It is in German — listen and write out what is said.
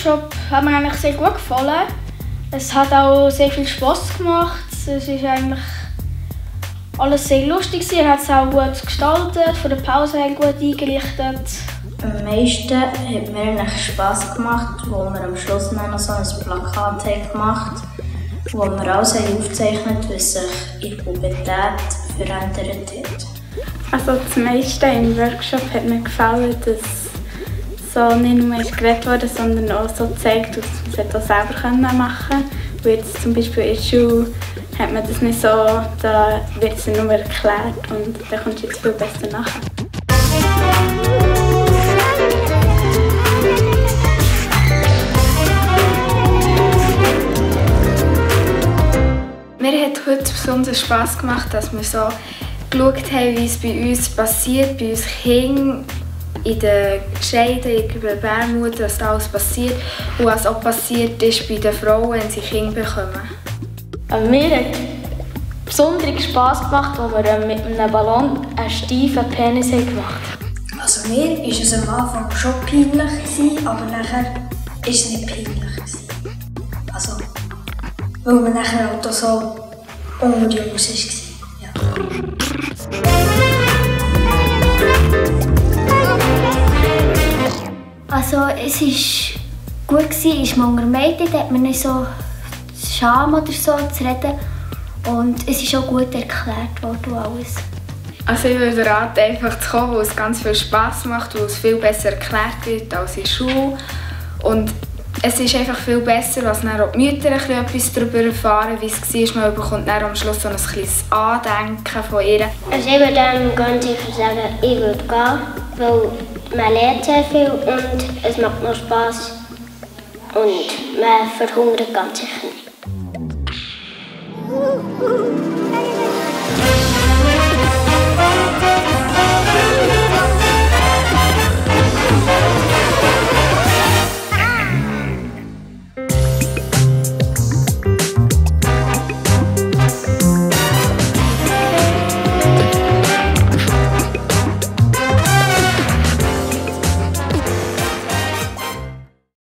Workshop hat mir eigentlich sehr gut gefallen. Es hat auch sehr viel Spass gemacht. Es ist eigentlich alles sehr lustig. Er hat es auch gut gestaltet, von der Pause her gut eingerichtet. Am meisten hat mir eigentlich Spass gemacht, wo wir am Schluss noch so ein Plakat gemacht haben, wo wir alles aufgezeichnet haben, was sich in der Pubertät verändert hat. Also das meiste im Workshop hat mir gefallen, dass so nicht nur geredet wurde, sondern auch so gezeigt, dass man es auch selber machen kann. Und jetzt zum Beispiel in der Schule hat man das nicht so, da wird es nur erklärt und da kommt es jetzt viel besser nachher. Mir hat heute besonders Spass gemacht, dass wir so geschaut haben, wie es bei uns passiert, bei uns Kindern, in den Scheiden, in der Gebärmutter, was da alles passiert und was auch passiert ist bei den Frauen, wenn sie Kinder bekommen. Mir hat besonders Spass gemacht, als wir mit einem Ballon einen steifen Penis gemacht haben. Also mir war es am Anfang schon peinlich, aber nachher war es nicht peinlich. Also, weil man nachher auch so unter die Haus war. Ja. Also es war gut, ist man unter Mädchen, da hat man nicht so Scham oder so zu reden. Und es ist auch gut erklärt worden alles. Also ich würde raten, einfach zu kommen, weil es ganz viel Spass macht, weil es viel besser erklärt wird als in der Schule. Und es ist einfach viel besser, was dann auch die Mütter etwas darüber erfahren, wie es war. Man bekommt dann am Schluss so ein kleines Andenken von ihr. Also ich würde dann ganz sicher sagen, ich würde gehen, weil man lernt sehr viel und es macht noch Spass und man verhungert ganz sicher nicht.